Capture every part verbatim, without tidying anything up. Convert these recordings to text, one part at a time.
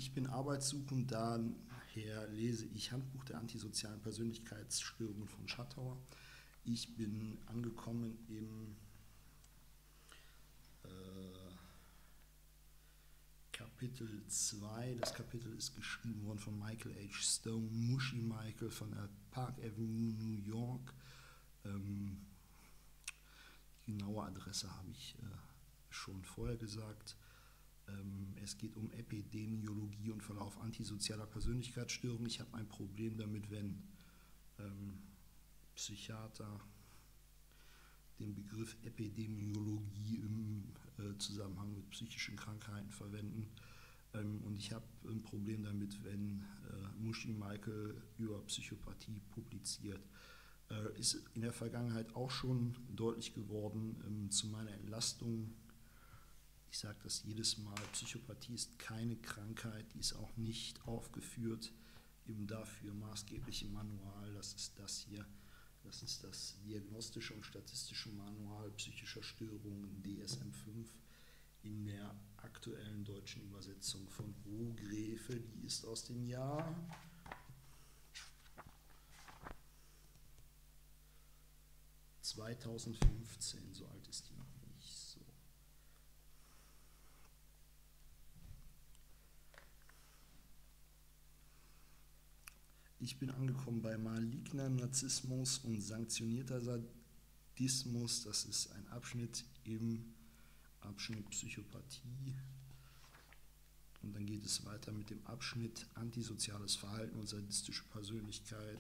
Ich bin arbeitssuchend, daher lese ich Handbuch der antisozialen Persönlichkeitsstörungen von Schattauer. Ich bin angekommen im äh, Kapitel zwei. Das Kapitel ist geschrieben worden von Michael H. Stone, Mushy Michael von der Park Avenue, New York. Ähm, die genaue Adresse habe ich äh, schon vorher gesagt. Ähm, es geht um Epidemiologie und Verlauf antisozialer Persönlichkeitsstörungen. Ich habe ein Problem damit, wenn ähm, Psychiater den Begriff Epidemiologie im äh, Zusammenhang mit psychischen Krankheiten verwenden. Ähm, und ich habe ein Problem damit, wenn äh, Mushy Michael über Psychopathie publiziert. Äh, ist in der Vergangenheit auch schon deutlich geworden. Ähm, zu meiner Entlastung, ich sage das jedes Mal, Psychopathie ist keine Krankheit, die ist auch nicht aufgeführt im dafür maßgeblichen Manual. Das ist das hier. Das ist das Diagnostische und Statistische Manual psychischer Störungen D S M fünf in der aktuellen deutschen Übersetzung von Rohgräfe. Die ist aus dem Jahr zweitausendfünfzehn, so alt ist die noch nicht. So. Ich bin angekommen bei maligner Narzissmus und sanktionierter Sadismus. Das ist ein Abschnitt im Abschnitt Psychopathie. Und dann geht es weiter mit dem Abschnitt antisoziales Verhalten und sadistische Persönlichkeit.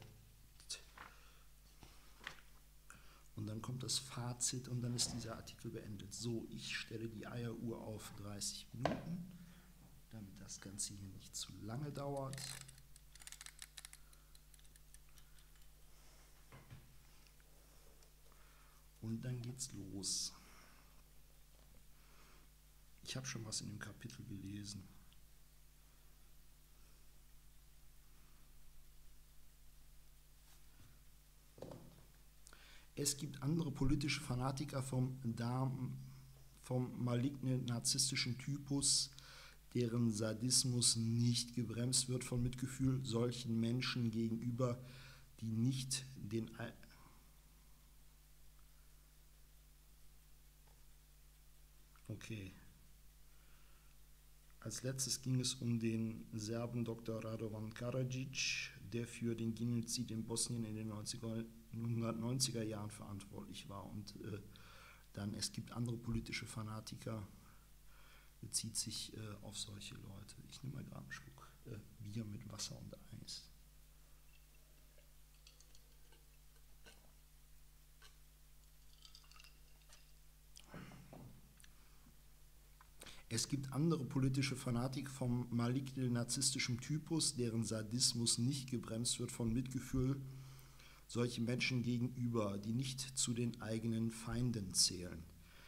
Und dann kommt das Fazit und dann ist dieser Artikel beendet. So, ich stelle die Eieruhr auf dreißig Minuten, damit das Ganze hier nicht zu lange dauert. Und dann geht's los. Ich habe schon was in dem Kapitel gelesen. Es gibt andere politische Fanatiker vom, vom malignen narzisstischen Typus, deren Sadismus nicht gebremst wird von Mitgefühl solchen Menschen gegenüber, die nicht den Okay. Als letztes ging es um den Serben Doktor Radovan Karadzic, der für den Genozid in Bosnien in den neunzehnhundertneunziger Jahren verantwortlich war. Und äh, dann, es gibt andere politische Fanatiker, bezieht sich äh, auf solche Leute. Ich nehme mal gerade einen Schluck äh, Bier mit Wasser und Eis. Es gibt andere politische Fanatiker vom malignen narzisstischen Typus, deren Sadismus nicht gebremst wird von Mitgefühl solchen Menschen gegenüber, die nicht zu den eigenen Feinden zählen.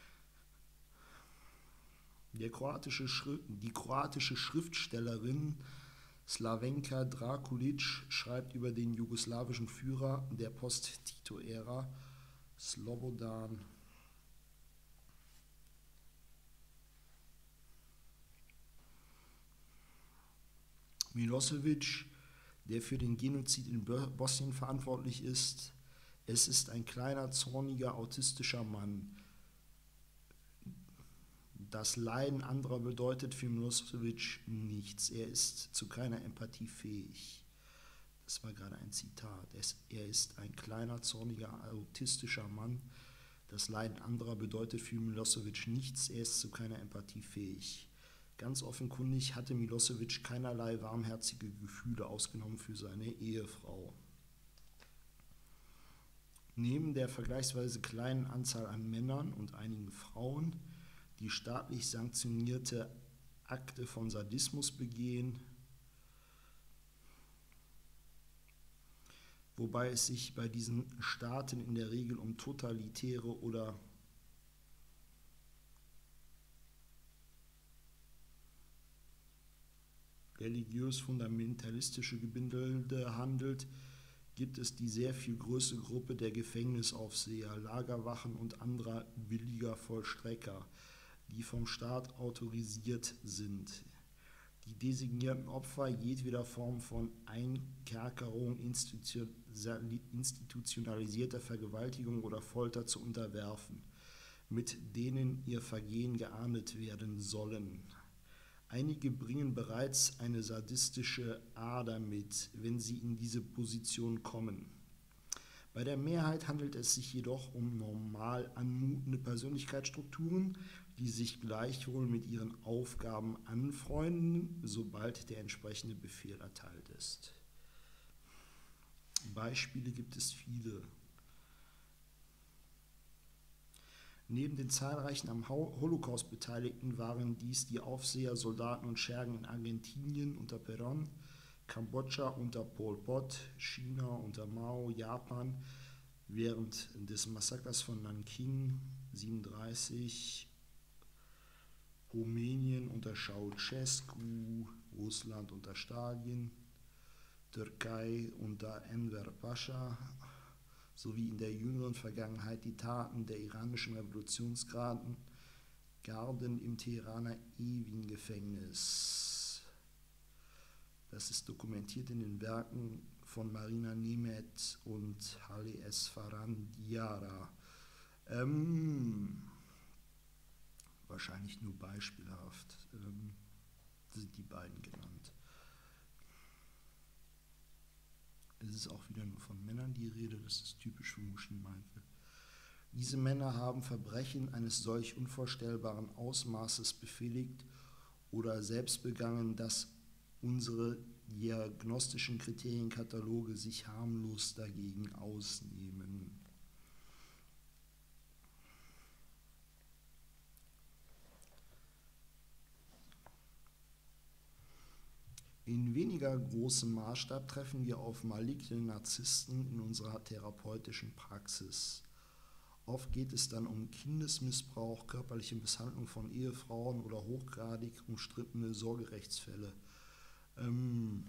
Der kroatische die kroatische Schriftstellerin Slavenka Drakulic schreibt über den jugoslawischen Führer der Post-Tito-Ära, Slobodan Milosevic, der für den Genozid in Bosnien verantwortlich ist. Es ist ein kleiner, zorniger, autistischer Mann. Das Leiden anderer bedeutet für Milosevic nichts. Er ist zu keiner Empathie fähig. Das war gerade ein Zitat. Er ist ein kleiner, zorniger, autistischer Mann. Das Leiden anderer bedeutet für Milosevic nichts. Er ist zu keiner Empathie fähig. Ganz offenkundig hatte Milosevic keinerlei warmherzige Gefühle, ausgenommen für seine Ehefrau. Neben der vergleichsweise kleinen Anzahl an Männern und einigen Frauen, die staatlich sanktionierte Akte von Sadismus begehen, wobei es sich bei diesen Staaten in der Regel um totalitäre oder religiös-fundamentalistische Gebilde handelt, gibt es die sehr viel größere Gruppe der Gefängnisaufseher, Lagerwachen und anderer billiger Vollstrecker, die vom Staat autorisiert sind. Die designierten Opfer jedweder Form von Einkerkerung, institutionalisierter Vergewaltigung oder Folter zu unterwerfen, mit denen ihr Vergehen geahndet werden sollen. Einige bringen bereits eine sadistische Ader mit, wenn sie in diese Position kommen. Bei der Mehrheit handelt es sich jedoch um normal anmutende Persönlichkeitsstrukturen, die sich gleichwohl mit ihren Aufgaben anfreunden, sobald der entsprechende Befehl erteilt ist. Beispiele gibt es viele. Neben den zahlreichen am Holocaust Beteiligten waren dies die Aufseher, Soldaten und Schergen in Argentinien unter Perón, Kambodscha unter Pol Pot, China unter Mao, Japan während des Massakers von Nanking siebenunddreißig, Rumänien unter Ceausescu, Russland unter Stalin, Türkei unter Enver Pascha sowie in der jüngeren Vergangenheit die Taten der iranischen Revolutionsgarden Garden im Teheraner Evin-Gefängnis. Das ist dokumentiert in den Werken von Marina Nemeth und Halle Esfahan Diarra. Ähm, wahrscheinlich nur beispielhaft ähm, sind die beiden genannt. Es ist auch wieder nur von Männern die Rede, das ist typisch für Mushi Michael. Diese Männer haben Verbrechen eines solch unvorstellbaren Ausmaßes befehligt oder selbst begangen, dass unsere diagnostischen Kriterienkataloge sich harmlos dagegen ausnehmen. In weniger großem Maßstab treffen wir auf maligne Narzissten in unserer therapeutischen Praxis. Oft geht es dann um Kindesmissbrauch, körperliche Misshandlung von Ehefrauen oder hochgradig umstrittene Sorgerechtsfälle. Ähm,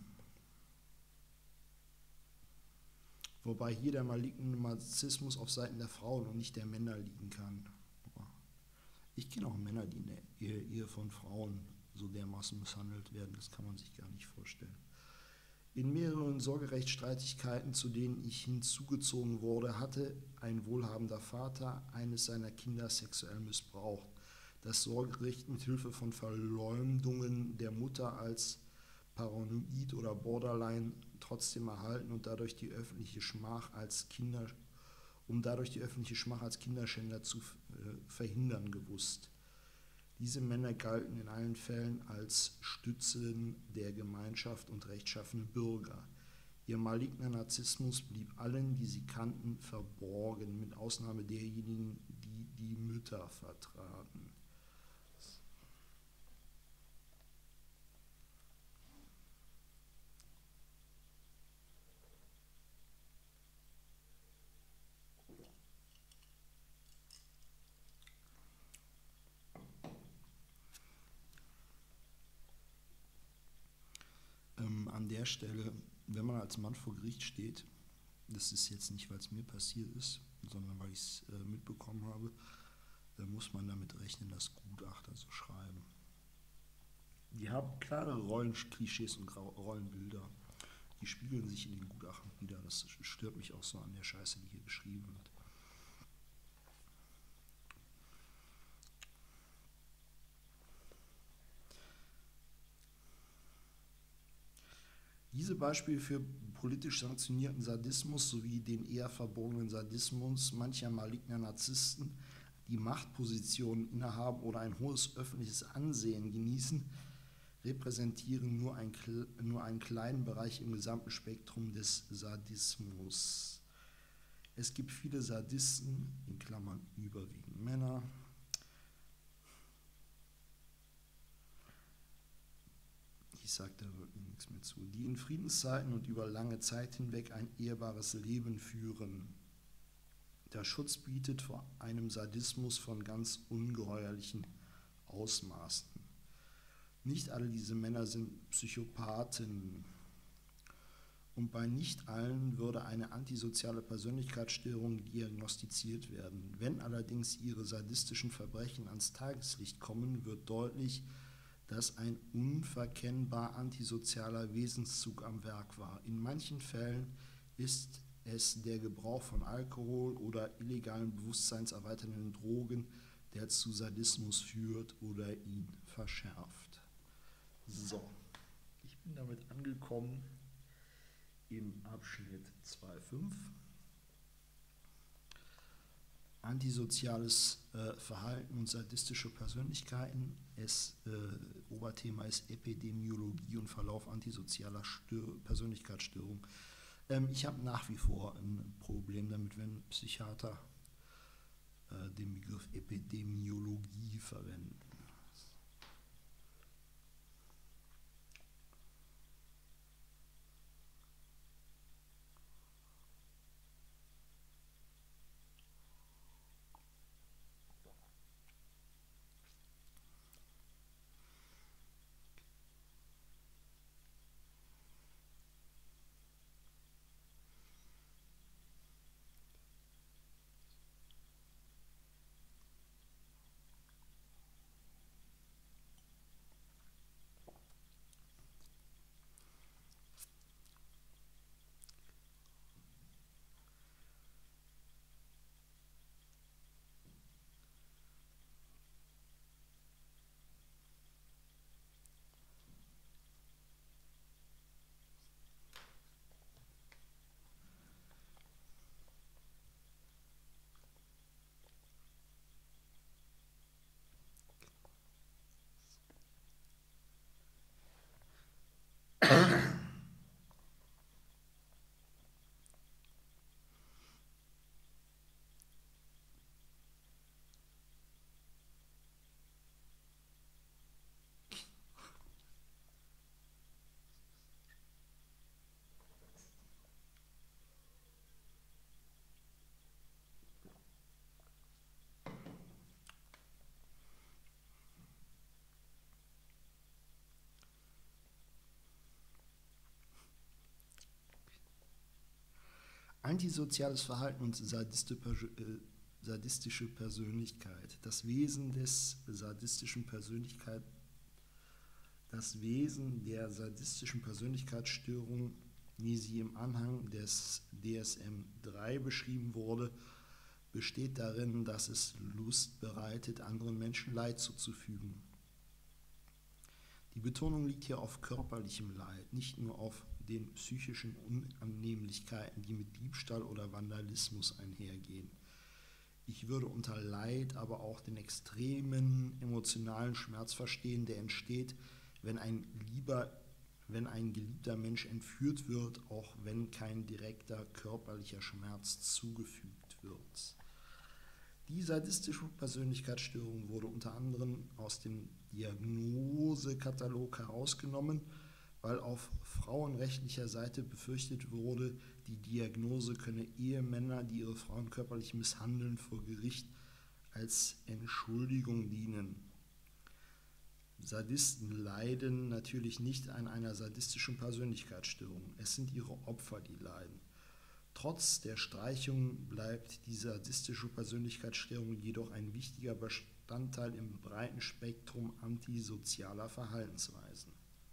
wobei hier der maligne Narzissmus auf Seiten der Frauen und nicht der Männer liegen kann. Ich kenne auch Männer, die in der Ehe, Ehe von Frauen so dermaßen misshandelt werden, das kann man sich gar nicht vorstellen. In mehreren Sorgerechtsstreitigkeiten, zu denen ich hinzugezogen wurde, hatte ein wohlhabender Vater eines seiner Kinder sexuell missbraucht. Das Sorgerecht mit Hilfe von Verleumdungen der Mutter als paranoid oder borderline trotzdem erhalten und dadurch die öffentliche Schmach als Kinder, um dadurch die öffentliche Schmach als Kinderschänder zu äh, verhindern gewusst. Diese Männer galten in allen Fällen als Stützen der Gemeinschaft und rechtschaffene Bürger. Ihr maligner Narzissmus blieb allen, die sie kannten, verborgen, mit Ausnahme derjenigen, die die Mütter vertraten. An der Stelle, wenn man als Mann vor Gericht steht, das ist jetzt nicht, weil es mir passiert ist, sondern weil ich es äh, mitbekommen habe, äh, muss man damit rechnen, dass Gutachter so schreiben. Die haben klare Rollenklischees und Rollenbilder. Die spiegeln sich in den Gutachten wieder. Das stört mich auch so an der Scheiße, die hier geschrieben wird. Diese Beispiele für politisch sanktionierten Sadismus sowie den eher verborgenen Sadismus mancher maligner Narzissten, die Machtpositionen innehaben oder ein hohes öffentliches Ansehen genießen, repräsentieren nur, ein, nur einen kleinen Bereich im gesamten Spektrum des Sadismus. Es gibt viele Sadisten, in Klammern überwiegend Männer, ich sage da wirklich nichts mehr zu, die in Friedenszeiten und über lange Zeit hinweg ein ehrbares Leben führen. Der Schutz bietet vor einem Sadismus von ganz ungeheuerlichen Ausmaßen. Nicht alle diese Männer sind Psychopathen und bei nicht allen würde eine antisoziale Persönlichkeitsstörung diagnostiziert werden. Wenn allerdings ihre sadistischen Verbrechen ans Tageslicht kommen, wird deutlich, dass ein unverkennbar antisozialer Wesenszug am Werk war. In manchen Fällen ist es der Gebrauch von Alkohol oder illegalen bewusstseinserweiternden Drogen, der zu Sadismus führt oder ihn verschärft. So, ich bin damit angekommen im Abschnitt zwei Punkt fünf. Antisoziales äh, Verhalten und sadistische Persönlichkeiten. Das äh, Oberthema ist Epidemiologie und Verlauf antisozialer Stör- Persönlichkeitsstörung. Ähm, ich habe nach wie vor ein Problem damit, wenn Psychiater äh, den Begriff Epidemiologie verwenden. Antisoziales Verhalten und sadistische Persönlichkeit. Das Wesen des sadistischen Persönlichkeit, das Wesen der sadistischen Persönlichkeitsstörung, wie sie im Anhang des D S M drei beschrieben wurde, besteht darin, dass es Lust bereitet, anderen Menschen Leid zuzufügen. Die Betonung liegt hier auf körperlichem Leid, nicht nur auf den psychischen Unannehmlichkeiten, die mit Diebstahl oder Vandalismus einhergehen. Ich würde unter Leid aber auch den extremen emotionalen Schmerz verstehen, der entsteht, wenn ein, lieber, wenn ein geliebter Mensch entführt wird, auch wenn kein direkter körperlicher Schmerz zugefügt wird. Die sadistische Persönlichkeitsstörung wurde unter anderem aus dem Diagnosekatalog herausgenommen, weil auf frauenrechtlicher Seite befürchtet wurde, die Diagnose könne Ehemänner, die ihre Frauen körperlich misshandeln, vor Gericht als Entschuldigung dienen. Sadisten leiden natürlich nicht an einer sadistischen Persönlichkeitsstörung, es sind ihre Opfer, die leiden. Trotz der Streichung bleibt die sadistische Persönlichkeitsstörung jedoch ein wichtiger Bestandteil im breiten Spektrum antisozialer Verhaltensweisen.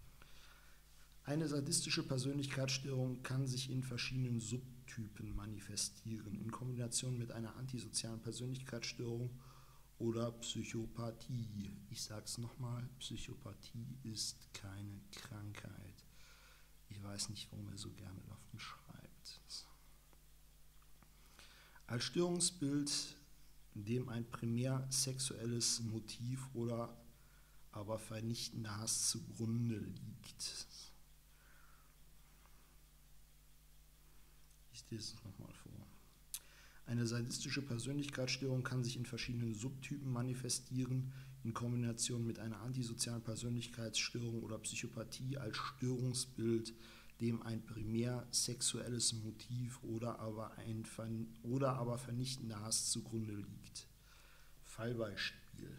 Eine sadistische Persönlichkeitsstörung kann sich in verschiedenen Subtypen manifestieren, in Kombination mit einer antisozialen Persönlichkeitsstörung oder Psychopathie. Ich sage es nochmal, Psychopathie ist keine Krankheit. Ich weiß nicht, warum er so gerne davon schreibt. Als Störungsbild, dem ein primär sexuelles Motiv oder aber vernichtender Hass zugrunde liegt. Ich lese es nochmal vor. Eine sadistische Persönlichkeitsstörung kann sich in verschiedenen Subtypen manifestieren, in Kombination mit einer antisozialen Persönlichkeitsstörung oder Psychopathie als Störungsbild, dem ein primär sexuelles Motiv oder aber, ein, oder aber vernichtender Hass zugrunde liegt. Fallbeispiel.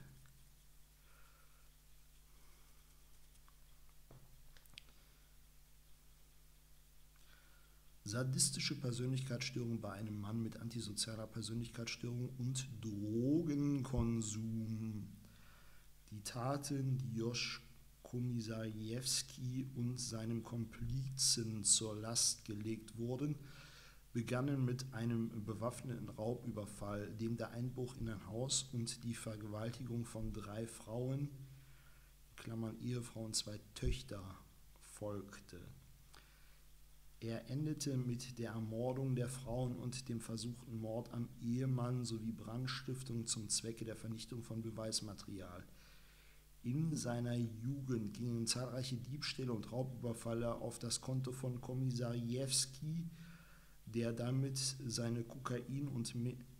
Sadistische Persönlichkeitsstörung bei einem Mann mit antisozialer Persönlichkeitsstörung und Drogenkonsum. Die Taten, die Josh Komisarjewski und seinem Komplizen zur Last gelegt wurden, begannen mit einem bewaffneten Raubüberfall, dem der Einbruch in ein Haus und die Vergewaltigung von drei Frauen, Klammern Ehefrau und zwei Töchter, folgte. Er endete mit der Ermordung der Frauen und dem versuchten Mord am Ehemann sowie Brandstiftung zum Zwecke der Vernichtung von Beweismaterial. In seiner Jugend gingen zahlreiche Diebstähle und Raubüberfälle auf das Konto von Komisarjewski, der damit seine Kokain- und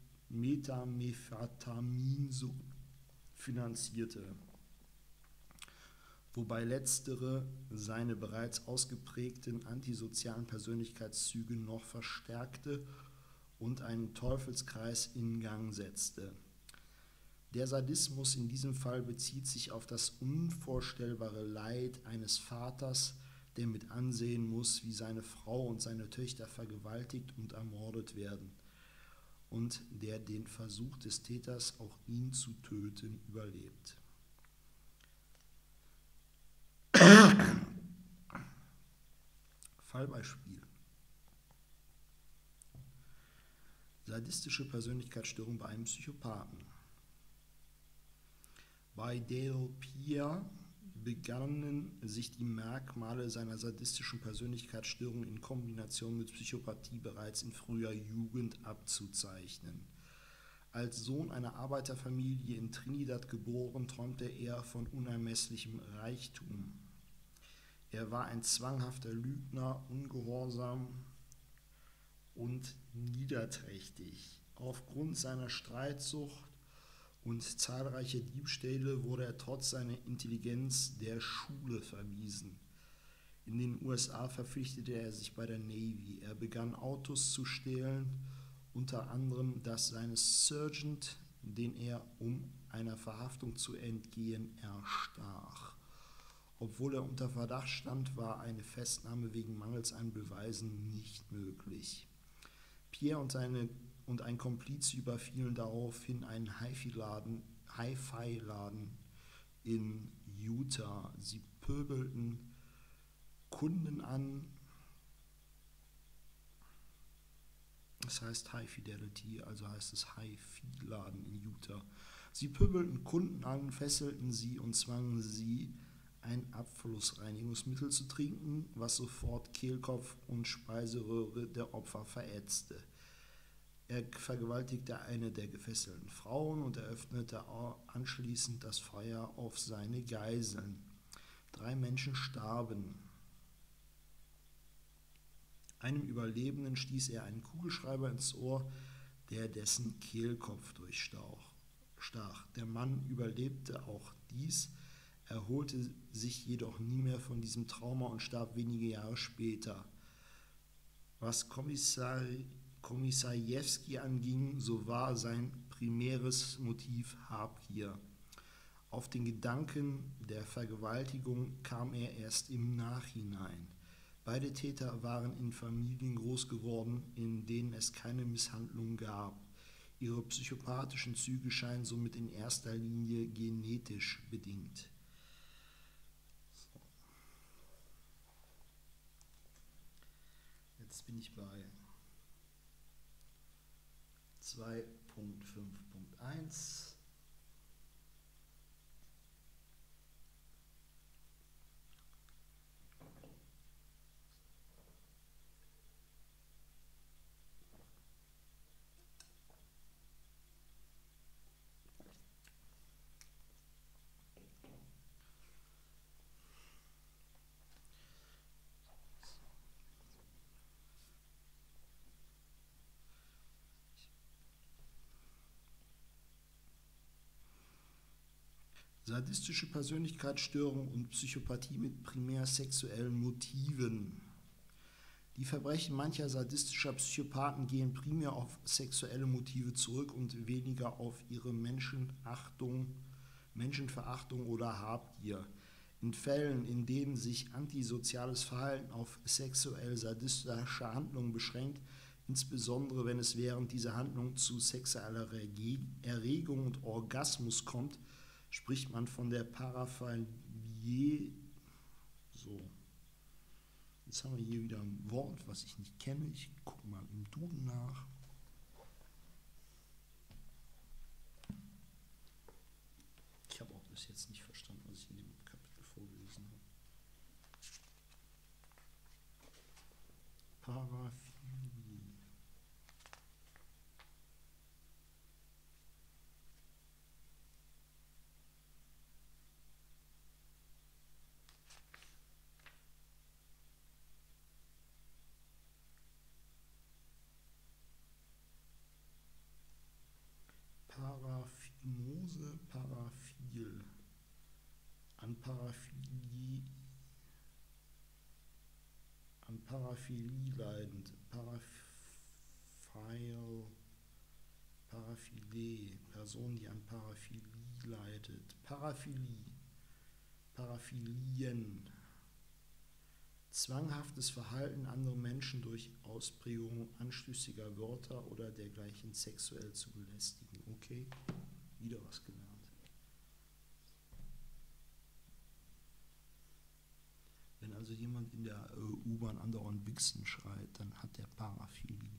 Methamphetaminsucht finanzierte, wobei letztere seine bereits ausgeprägten antisozialen Persönlichkeitszüge noch verstärkte und einen Teufelskreis in Gang setzte. Der Sadismus in diesem Fall bezieht sich auf das unvorstellbare Leid eines Vaters, der mit ansehen muss, wie seine Frau und seine Töchter vergewaltigt und ermordet werden, und der den Versuch des Täters, auch ihn zu töten, überlebt. Fallbeispiel: Sadistische Persönlichkeitsstörung bei einem Psychopathen. Bei Delpierre begannen sich die Merkmale seiner sadistischen Persönlichkeitsstörung in Kombination mit Psychopathie bereits in früher Jugend abzuzeichnen. Als Sohn einer Arbeiterfamilie in Trinidad geboren, träumte er von unermesslichem Reichtum. Er war ein zwanghafter Lügner, ungehorsam und niederträchtig. Aufgrund seiner Streitsucht und zahlreicher Diebstähle wurde er trotz seiner Intelligenz der Schule verwiesen. In den U S A verpflichtete er sich bei der Navy. Er begann Autos zu stehlen, unter anderem das seines Sergeant, den er, um einer Verhaftung zu entgehen, erstach. Obwohl er unter Verdacht stand, war eine Festnahme wegen Mangels an Beweisen nicht möglich. Pierre und, seine, und ein Komplize überfielen daraufhin einen Hi-Fi-Laden, Hi-Fi-Laden in Utah. Sie pöbelten Kunden an, das heißt High Fidelity, also heißt es Hi-Fi-Laden in Utah. Sie pöbelten Kunden an, fesselten sie und zwangen sie, ein Abflussreinigungsmittel zu trinken, was sofort Kehlkopf und Speiseröhre der Opfer verätzte. Er vergewaltigte eine der gefesselten Frauen und eröffnete anschließend das Feuer auf seine Geiseln. Drei Menschen starben. Einem Überlebenden stieß er einen Kugelschreiber ins Ohr, der dessen Kehlkopf durchstach. Der Mann überlebte auch dies, erholte sich jedoch nie mehr von diesem Trauma und starb wenige Jahre später. Was Kommissar, Komisarjewski anging, so war sein primäres Motiv Habgier. Auf den Gedanken der Vergewaltigung kam er erst im Nachhinein. Beide Täter waren in Familien groß geworden, in denen es keine Misshandlung gab. Ihre psychopathischen Züge scheinen somit in erster Linie genetisch bedingt. So. Jetzt bin ich bei zwei Punkt fünf Punkt eins. Sadistische Persönlichkeitsstörung und Psychopathie mit primär sexuellen Motiven. Die Verbrechen mancher sadistischer Psychopathen gehen primär auf sexuelle Motive zurück und weniger auf ihre Menschenachtung, Menschenverachtung oder Habgier. In Fällen, in denen sich antisoziales Verhalten auf sexuell-sadistische Handlungen beschränkt, insbesondere wenn es während dieser Handlung zu sexueller Erregung und Orgasmus kommt, spricht man von der Paraphilie So. Jetzt haben wir hier wieder ein Wort, was ich nicht kenne. Ich gucke mal im Duden nach. Ich habe auch bis jetzt nicht verstanden, was ich in dem Kapitel vorgelesen habe. Paraphilie. Paraphimose, Paraphil. An Paraphilie, an Paraphilie leidend. Paraphil, Paraphile, Person, die an Paraphilie leidet. Paraphilie, Paraphilien. Zwanghaftes Verhalten anderer Menschen durch Ausprägung anstößiger Wörter oder dergleichen sexuell zu belästigen. Okay, wieder was gelernt. Wenn also jemand in der äh, U-Bahn andauernd Wichsen schreit, dann hat der Paraphilie.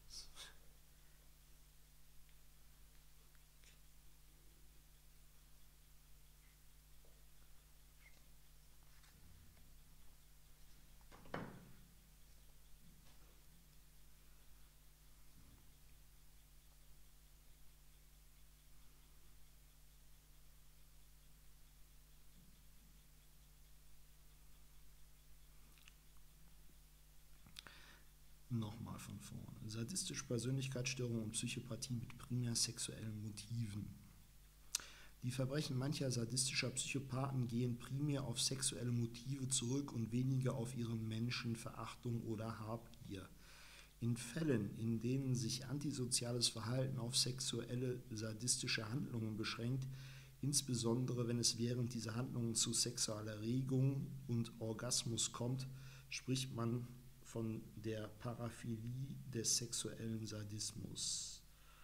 Nochmal von vorne. Sadistische Persönlichkeitsstörung und Psychopathie mit primär sexuellen Motiven. Die Verbrechen mancher sadistischer Psychopathen gehen primär auf sexuelle Motive zurück und weniger auf ihre Menschenverachtung oder Habgier. In Fällen, in denen sich antisoziales Verhalten auf sexuelle sadistische Handlungen beschränkt, insbesondere wenn es während dieser Handlungen zu sexueller Regung und Orgasmus kommt, spricht man von der Paraphilie des sexuellen Sadismus.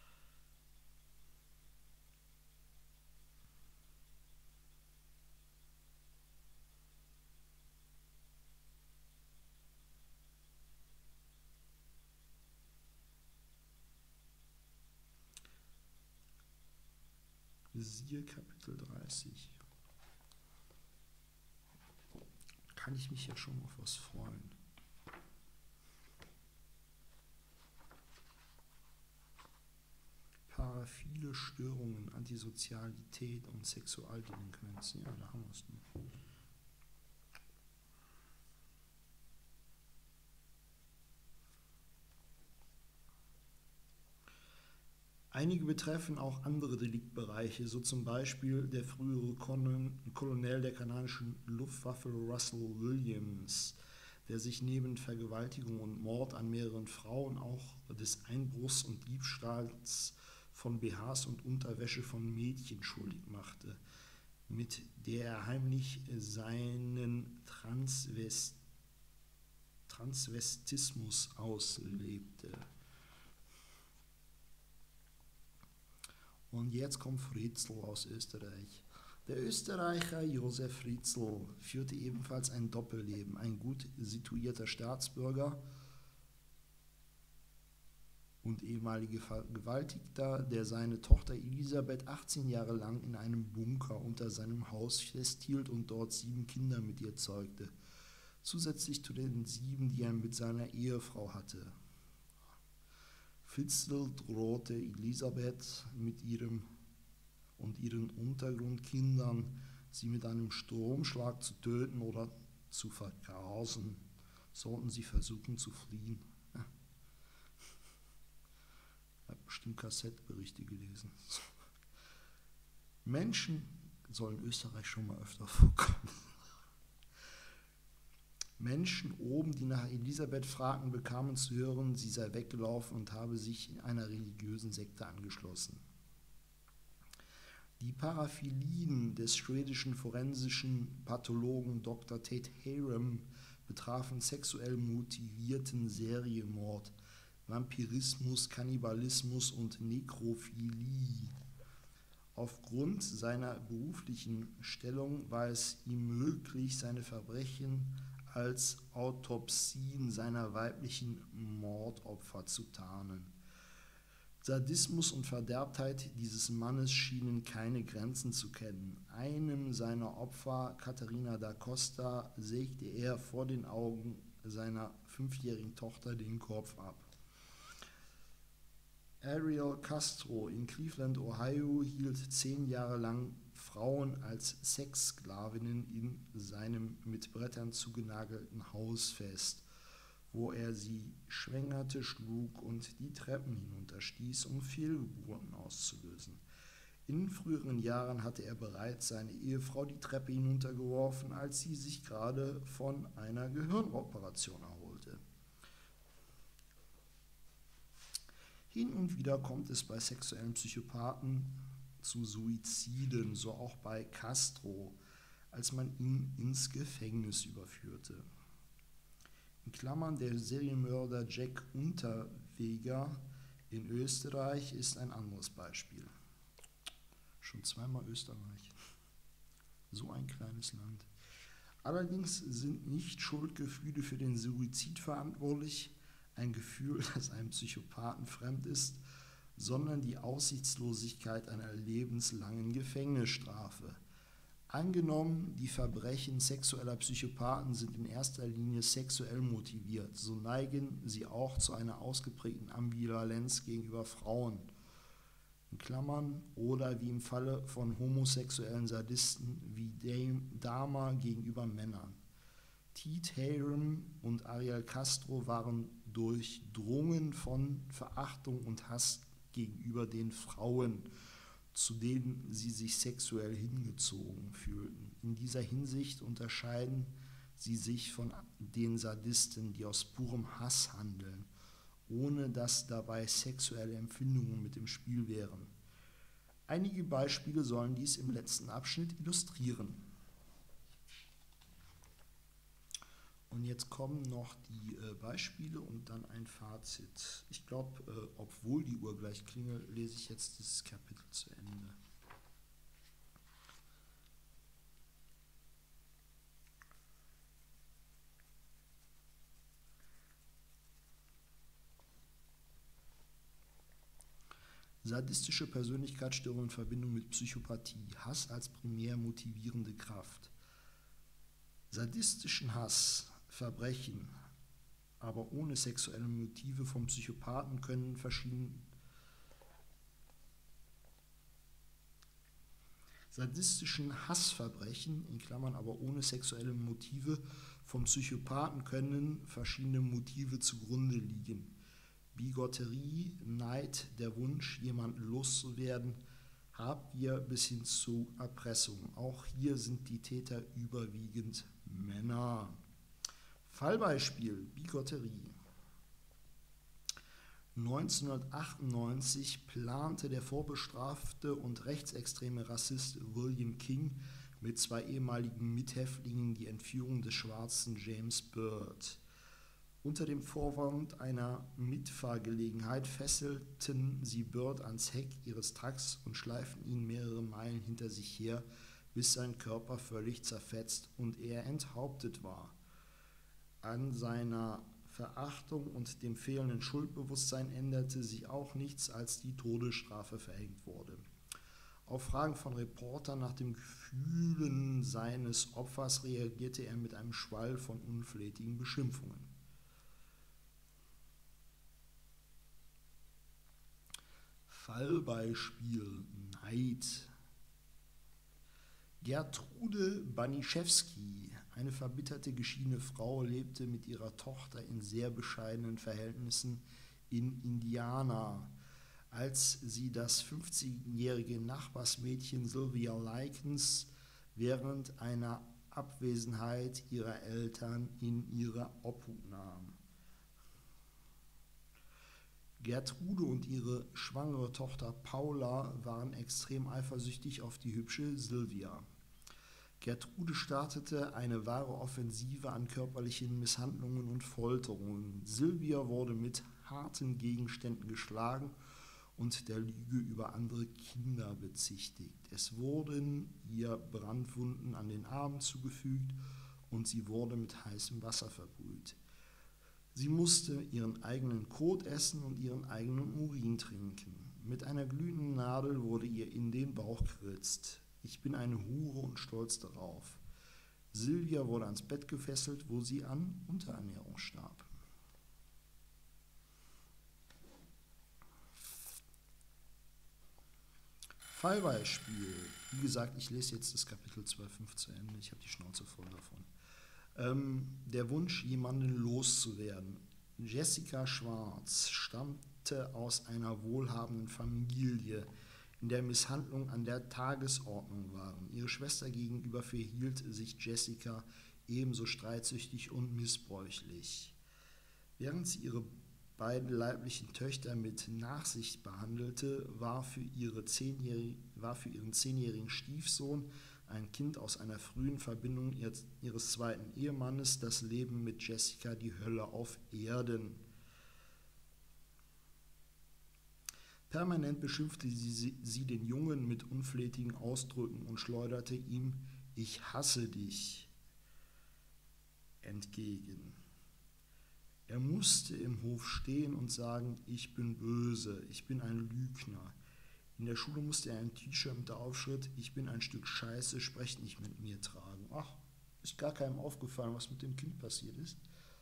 Siehe Kapitel dreißig. Kann ich mich ja schon auf was freuen. Paraphile Störungen, Antisozialität und Sexualdelinquenz. Ja, da haben wir es noch. Einige betreffen auch andere Deliktbereiche, so zum Beispiel der frühere Colonel der kanadischen Luftwaffe Russell Williams, der sich neben Vergewaltigung und Mord an mehreren Frauen auch des Einbruchs und Diebstahls von B Hs und Unterwäsche von Mädchen schuldig machte, mit der er heimlich seinen Transvest Transvestismus auslebte. Und jetzt kommt Fritzl aus Österreich. Der Österreicher Josef Fritzl führte ebenfalls ein Doppelleben, ein gut situierter Staatsbürger und ehemaliger Vergewaltigter, der seine Tochter Elisabeth achtzehn Jahre lang in einem Bunker unter seinem Haus festhielt und dort sieben Kinder mit ihr zeugte, zusätzlich zu den sieben, die er mit seiner Ehefrau hatte. Fritzl drohte Elisabeth mit ihrem und ihren Untergrundkindern, sie mit einem Stromschlag zu töten oder zu vergasen, sollten sie versuchen zu fliehen. Ja. Ich habe bestimmt Kassettberichte gelesen. Menschen sollen in Österreich schon mal öfter vorkommen. Menschen oben, die nach Elisabeth fragten, bekamen zu hören, sie sei weggelaufen und habe sich in einer religiösen Sekte angeschlossen. Die Paraphilien des schwedischen forensischen Pathologen Doktor Tate Harum betrafen sexuell motivierten Serienmord, Vampirismus, Kannibalismus und Nekrophilie. Aufgrund seiner beruflichen Stellung war es ihm möglich, seine Verbrechen als Autopsien seiner weiblichen Mordopfer zu tarnen. Sadismus und Verderbtheit dieses Mannes schienen keine Grenzen zu kennen. Einem seiner Opfer, Caterina da Costa, sägte er vor den Augen seiner fünfjährigen Tochter den Kopf ab. Ariel Castro in Cleveland, Ohio, hielt zehn Jahre lang Frauen als Sexsklavinnen in seinem mit Brettern zugenagelten Haus fest, wo er sie schwängerte, schlug und die Treppen hinunterstieß, um Fehlgeburten auszulösen. In früheren Jahren hatte er bereits seine Ehefrau die Treppe hinuntergeworfen, als sie sich gerade von einer Gehirnoperation erholte. Hin und wieder kommt es bei sexuellen Psychopathen zu Suiziden, so auch bei Castro, als man ihn ins Gefängnis überführte. In Klammern der Serienmörder Jack Unterweger in Österreich ist ein anderes Beispiel. Schon zweimal Österreich. So ein kleines Land. Allerdings sind nicht Schuldgefühle für den Suizid verantwortlich, ein Gefühl, das einem Psychopathen fremd ist, sondern die Aussichtslosigkeit einer lebenslangen Gefängnisstrafe. Angenommen, die Verbrechen sexueller Psychopathen sind in erster Linie sexuell motiviert, so neigen sie auch zu einer ausgeprägten Ambivalenz gegenüber Frauen, in Klammern, oder wie im Falle von homosexuellen Sadisten wie Dahmer gegenüber Männern. Tiet Harum und Ariel Castro waren durchdrungen von Verachtung und Hass gegenüber den Frauen, zu denen sie sich sexuell hingezogen fühlten. In dieser Hinsicht unterscheiden sie sich von den Sadisten, die aus purem Hass handeln, ohne dass dabei sexuelle Empfindungen mit im Spiel wären. Einige Beispiele sollen dies im letzten Abschnitt illustrieren. Und jetzt kommen noch die äh, Beispiele und dann ein Fazit. Ich glaube, äh, obwohl die Uhr gleich klingelt, lese ich jetzt dieses Kapitel zu Ende. Sadistische Persönlichkeitsstörung in Verbindung mit Psychopathie. Hass als primär motivierende Kraft. Sadistischen Hass, Verbrechen, aber ohne sexuelle Motive von Psychopathen können verschiedene Sadistischen Hassverbrechen, in Klammern aber ohne sexuelle Motive von Psychopathen können verschiedene Motive zugrunde liegen. Bigotterie, Neid, der Wunsch, jemanden loszuwerden, Habgier bis hin zu Erpressung. Auch hier sind die Täter überwiegend Männer. Fallbeispiel: Bigotterie. neunzehnhundertachtundneunzig plante der vorbestrafte und rechtsextreme Rassist William King mit zwei ehemaligen Mithäftlingen die Entführung des schwarzen James Byrd. Unter dem Vorwand einer Mitfahrgelegenheit fesselten sie Byrd ans Heck ihres Trucks und schleiften ihn mehrere Meilen hinter sich her, bis sein Körper völlig zerfetzt und er enthauptet war. An seiner Verachtung und dem fehlenden Schuldbewusstsein änderte sich auch nichts, als die Todesstrafe verhängt wurde. Auf Fragen von Reportern nach den Gefühlen seines Opfers reagierte er mit einem Schwall von unflätigen Beschimpfungen. Fallbeispiel: Neid. Gertrude Baniszewski, eine verbitterte geschiedene Frau, lebte mit ihrer Tochter in sehr bescheidenen Verhältnissen in Indiana. Als sie das fünfzehnjährige Nachbarsmädchen Sylvia Likens während einer Abwesenheit ihrer Eltern in ihre Obhut nahm. Gertrude und ihre schwangere Tochter Paula waren extrem eifersüchtig auf die hübsche Sylvia. Gertrude startete eine wahre Offensive an körperlichen Misshandlungen und Folterungen. Sylvia wurde mit harten Gegenständen geschlagen und der Lüge über andere Kinder bezichtigt. Es wurden ihr Brandwunden an den Armen zugefügt und sie wurde mit heißem Wasser verbrüht. Sie musste ihren eigenen Kot essen und ihren eigenen Urin trinken. Mit einer glühenden Nadel wurde ihr in den Bauch geritzt. Ich bin eine Hure und stolz darauf. Sylvia wurde ans Bett gefesselt, wo sie an Unterernährung starb. Fallbeispiel. Wie gesagt, ich lese jetzt das Kapitel zwölf Punkt fünf zu Ende. Ich habe die Schnauze voll davon. Ähm, der Wunsch, jemanden loszuwerden. Jessica Schwarz stammte aus einer wohlhabenden Familie, in der Misshandlungen an der Tagesordnung waren. Ihre Schwester gegenüber verhielt sich Jessica ebenso streitsüchtig und missbräuchlich. Während sie ihre beiden leiblichen Töchter mit Nachsicht behandelte, war für, ihre zehnjährige, war für ihren zehnjährigen Stiefsohn, ein Kind aus einer frühen Verbindung ihres zweiten Ehemannes, das Leben mit Jessica die Hölle auf Erden. Permanent beschimpfte sie, sie den Jungen mit unflätigen Ausdrücken und schleuderte ihm „Ich hasse dich" entgegen. Er musste im Hof stehen und sagen: „Ich bin böse, ich bin ein Lügner." In der Schule musste er ein T-Shirt mit der Aufschrift „Ich bin ein Stück Scheiße, sprecht nicht mit mir" tragen. Ach, ist gar keinem aufgefallen, was mit dem Kind passiert ist.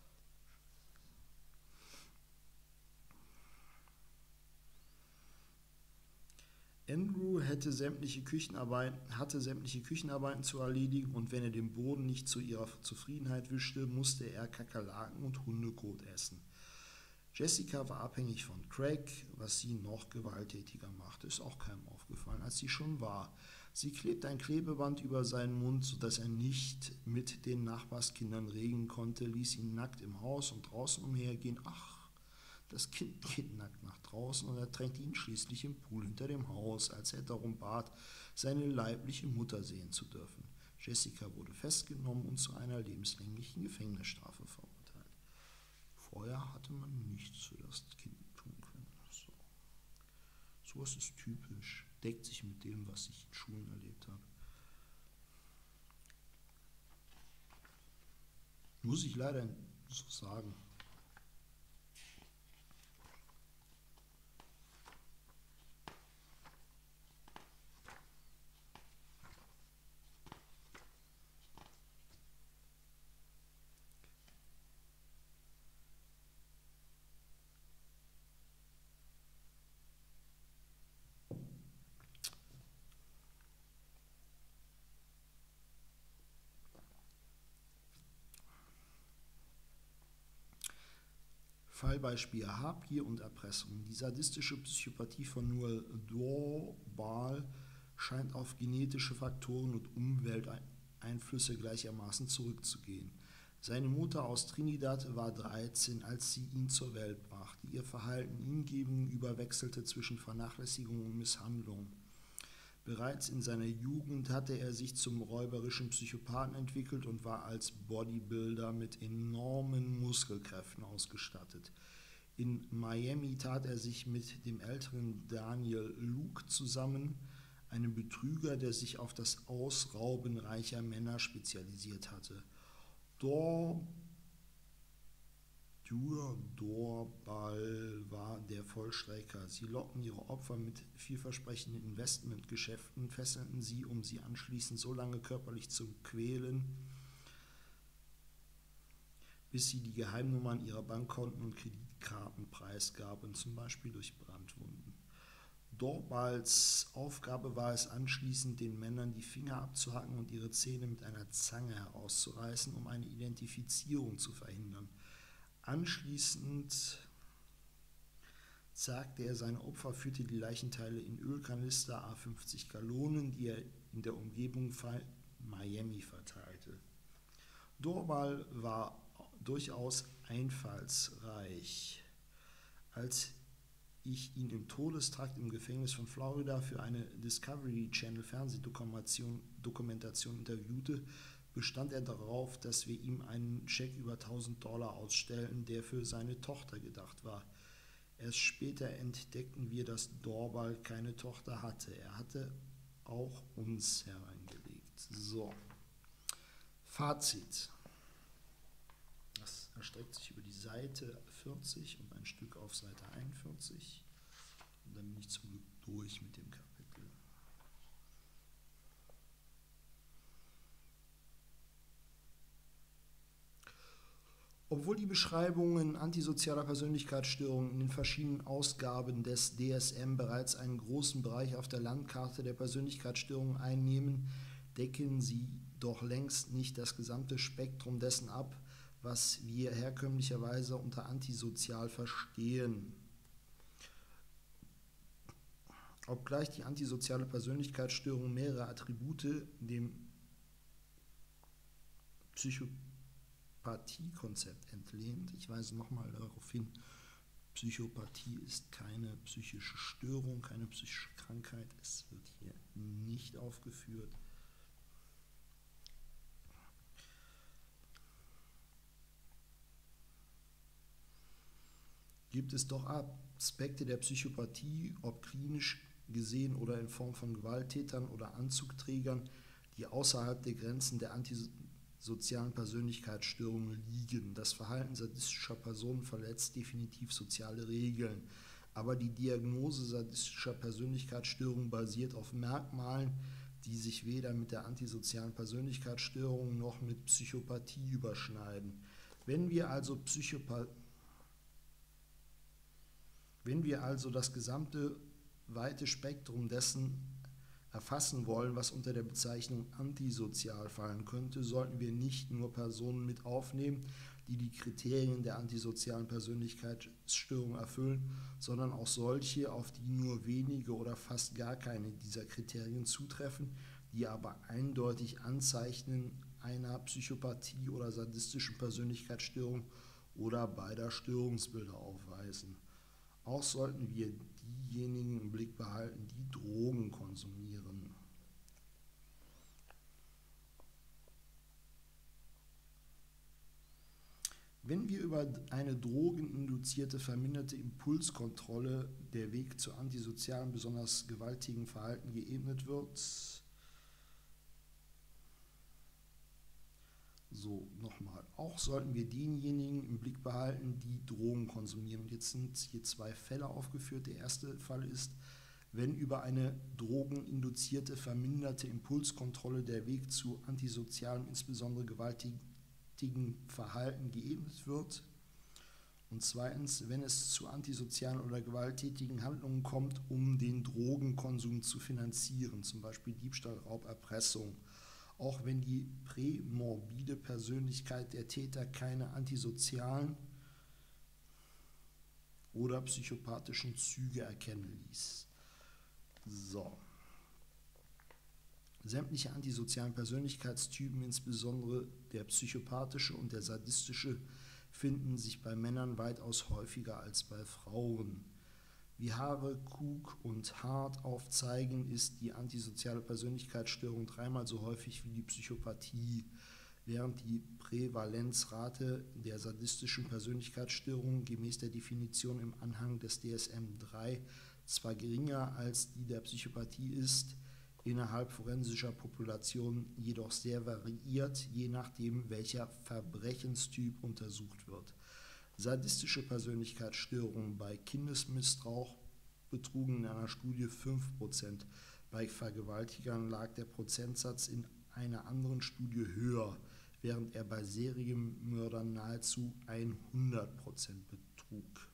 Andrew hätte sämtliche Küchenarbeiten, hatte sämtliche Küchenarbeiten zu erledigen und wenn er den Boden nicht zu ihrer Zufriedenheit wischte, musste er Kakerlaken und Hundekot essen. Jessica war abhängig von Craig, was sie noch gewalttätiger machte. Ist auch keinem aufgefallen, als sie schon war. Sie klebte ein Klebeband über seinen Mund, sodass er nicht mit den Nachbarskindern reden konnte, ließ ihn nackt im Haus und draußen umhergehen. Ach, das Kind geht nackt nach draußen und ertränkte ihn schließlich im Pool hinter dem Haus, als er darum bat, seine leibliche Mutter sehen zu dürfen. Jessica wurde festgenommen und zu einer lebenslänglichen Gefängnisstrafe verurteilt. Vorher hatte man nichts für das Kind tun können. So. Sowas ist typisch, deckt sich mit dem, was ich in Schulen erlebt habe. Muss ich leider so sagen. Fallbeispiel Habgier und Erpressung. Die sadistische Psychopathie von Noel Dorbal scheint auf genetische Faktoren und Umwelteinflüsse gleichermaßen zurückzugehen. Seine Mutter aus Trinidad war dreizehn, als sie ihn zur Welt brachte. Ihr Verhalten ihm gegenüber wechselte zwischen Vernachlässigung und Misshandlung. Bereits in seiner Jugend hatte er sich zum räuberischen Psychopathen entwickelt und war als Bodybuilder mit enormen Muskelkräften ausgestattet. In Miami tat er sich mit dem älteren Daniel Luke zusammen, einem Betrüger, der sich auf das Ausrauben reicher Männer spezialisiert hatte. Dor Dorbal war der Vollstrecker. Sie lockten ihre Opfer mit vielversprechenden Investmentgeschäften, fesselten sie, um sie anschließend so lange körperlich zu quälen, bis sie die Geheimnummern ihrer Bankkonten und Kreditkarten preisgaben, zum Beispiel durch Brandwunden. Dorbals Aufgabe war es anschließend, den Männern die Finger abzuhacken und ihre Zähne mit einer Zange herauszureißen, um eine Identifizierung zu verhindern. Anschließend zergte er seine Opfer, führte die Leichenteile in Ölkanister à fünfzig Gallonen, die er in der Umgebung von Miami verteilte. Dorbal war durchaus einfallsreich. Als ich ihn im Todestrakt im Gefängnis von Florida für eine Discovery Channel Fernsehdokumentation Dokumentation interviewte, bestand er darauf, dass wir ihm einen Scheck über tausend Dollar ausstellten, der für seine Tochter gedacht war. Erst später entdeckten wir, dass Dorbal keine Tochter hatte. Er hatte auch uns hereingelegt. So, Fazit. Das erstreckt sich über die Seite vierzig und ein Stück auf Seite einundvierzig. Und dann bin ich zum Glück durch mit dem Kapitel. Obwohl die Beschreibungen antisozialer Persönlichkeitsstörungen in den verschiedenen Ausgaben des D S M bereits einen großen Bereich auf der Landkarte der Persönlichkeitsstörungen einnehmen, decken sie doch längst nicht das gesamte Spektrum dessen ab, was wir herkömmlicherweise unter antisozial verstehen. Obgleich die antisoziale Persönlichkeitsstörung mehrere Attribute dem Psychopathie-Konzept entlehnt, ich weise nochmal darauf hin, Psychopathie ist keine psychische Störung, keine psychische Krankheit, es wird hier nicht aufgeführt. Gibt es doch Aspekte der Psychopathie, ob klinisch gesehen oder in Form von Gewalttätern oder Anzugträgern, die außerhalb der Grenzen der antisozialen Persönlichkeitsstörungen liegen. Das Verhalten sadistischer Personen verletzt definitiv soziale Regeln, aber die Diagnose sadistischer Persönlichkeitsstörungen basiert auf Merkmalen, die sich weder mit der antisozialen Persönlichkeitsstörung noch mit Psychopathie überschneiden. Wenn wir also Psychopathie Wenn wir also das gesamte weite Spektrum dessen erfassen wollen, was unter der Bezeichnung antisozial fallen könnte, sollten wir nicht nur Personen mit aufnehmen, die die Kriterien der antisozialen Persönlichkeitsstörung erfüllen, sondern auch solche, auf die nur wenige oder fast gar keine dieser Kriterien zutreffen, die aber eindeutig Anzeichen einer Psychopathie oder sadistischen Persönlichkeitsstörung oder beider Störungsbilder aufweisen. Auch sollten wir diejenigen im Blick behalten, die Drogen konsumieren. Wenn wir über eine drogeninduzierte verminderte Impulskontrolle der Weg zu antisozialen, besonders gewaltigen Verhalten geebnet wird, so, nochmal. Auch sollten wir denjenigen im Blick behalten, die Drogen konsumieren. Und jetzt sind hier zwei Fälle aufgeführt. Der erste Fall ist, wenn über eine drogeninduzierte verminderte Impulskontrolle der Weg zu antisozialem, insbesondere gewaltigen Verhalten geebnet wird. Und zweitens, wenn es zu antisozialen oder gewalttätigen Handlungen kommt, um den Drogenkonsum zu finanzieren, zum Beispiel Diebstahl, Raub, Erpressung. Auch wenn die prämorbide Persönlichkeit der Täter keine antisozialen oder psychopathischen Züge erkennen ließ. So. Sämtliche antisozialen Persönlichkeitstypen, insbesondere der psychopathische und der sadistische, finden sich bei Männern weitaus häufiger als bei Frauen. Wie Hare, Cook und Hart aufzeigen, ist die antisoziale Persönlichkeitsstörung dreimal so häufig wie die Psychopathie, während die Prävalenzrate der sadistischen Persönlichkeitsstörung gemäß der Definition im Anhang des D S M drei zwar geringer als die der Psychopathie ist, innerhalb forensischer Populationen jedoch sehr variiert, je nachdem, welcher Verbrechenstyp untersucht wird. Sadistische Persönlichkeitsstörungen bei Kindesmissbrauch betrugen in einer Studie fünf Prozent. Bei Vergewaltigern lag der Prozentsatz in einer anderen Studie höher, während er bei Serienmördern nahezu hundert Prozent betrug.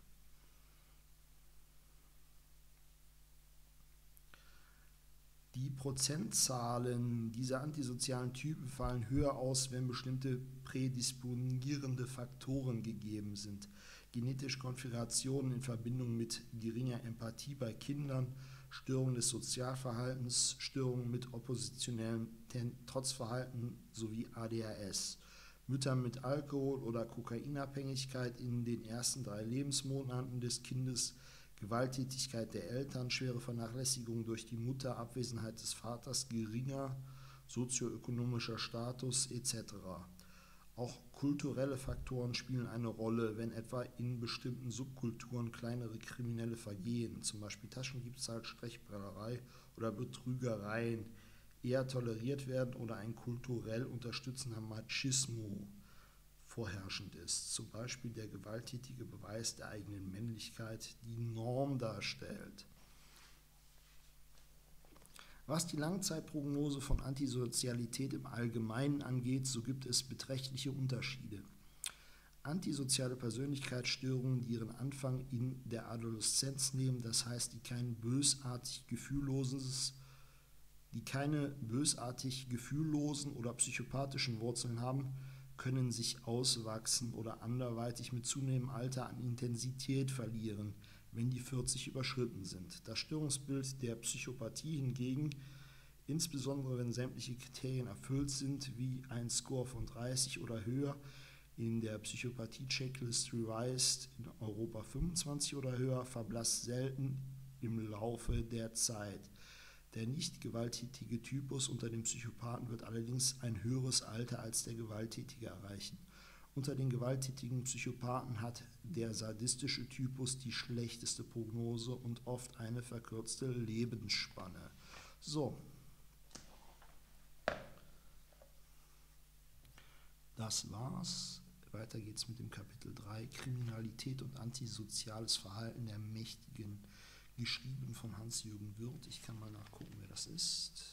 Die Prozentzahlen dieser antisozialen Typen fallen höher aus, wenn bestimmte prädisponierende Faktoren gegeben sind. Genetische Konfigurationen in Verbindung mit geringer Empathie bei Kindern, Störungen des Sozialverhaltens, Störungen mit oppositionellem Trotzverhalten sowie A D H S. Mütter mit Alkohol- oder Kokainabhängigkeit in den ersten drei Lebensmonaten des Kindes, Gewalttätigkeit der Eltern, schwere Vernachlässigung durch die Mutter, Abwesenheit des Vaters, geringer sozioökonomischer Status et cetera. Auch kulturelle Faktoren spielen eine Rolle, wenn etwa in bestimmten Subkulturen kleinere kriminelle Vergehen, zum Beispiel Taschendiebstahl, Stechprellerei oder Betrügereien, eher toleriert werden oder ein kulturell unterstützender Machismo vorherrschend ist, zum Beispiel der gewalttätige Beweis der eigenen Männlichkeit die Norm darstellt. Was die Langzeitprognose von Antisozialität im Allgemeinen angeht, so gibt es beträchtliche Unterschiede. Antisoziale Persönlichkeitsstörungen, die ihren Anfang in der Adoleszenz nehmen, das heißt, die kein bösartig gefühlloses, die keine bösartig gefühllosen oder psychopathischen Wurzeln haben, können sich auswachsen oder anderweitig mit zunehmendem Alter an Intensität verlieren, wenn die vierzig überschritten sind. Das Störungsbild der Psychopathie hingegen, insbesondere wenn sämtliche Kriterien erfüllt sind, wie ein Score von dreißig oder höher, in der Psychopathie-Checklist Revised in Europa fünfundzwanzig oder höher, verblasst selten im Laufe der Zeit. Der nicht gewalttätige Typus unter den Psychopathen wird allerdings ein höheres Alter als der Gewalttätige erreichen. Unter den gewalttätigen Psychopathen hat der sadistische Typus die schlechteste Prognose und oft eine verkürzte Lebensspanne. So. Das war's. Weiter geht's mit dem Kapitel drei, Kriminalität und antisoziales Verhalten der Mächtigen, geschrieben von Hans-Jürgen Wirth. Ich kann mal nachgucken, wer das ist.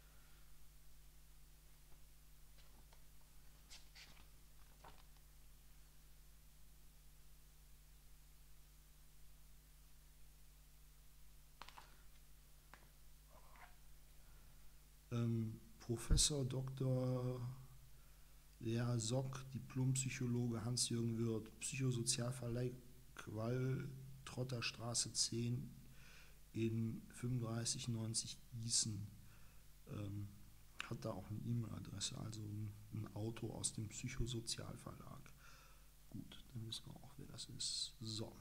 Ähm, Professor Doktor Lea Sock, Diplompsychologe Hans-Jürgen Wirth, Psychosozialverlag Quall, Trotterstraße zehn in fünfunddreißig neunzig Gießen. Ähm, hat da auch eine E-Mail-Adresse, also ein, ein Autor aus dem Psychosozialverlag. Gut, dann wissen wir auch, wer das ist. So.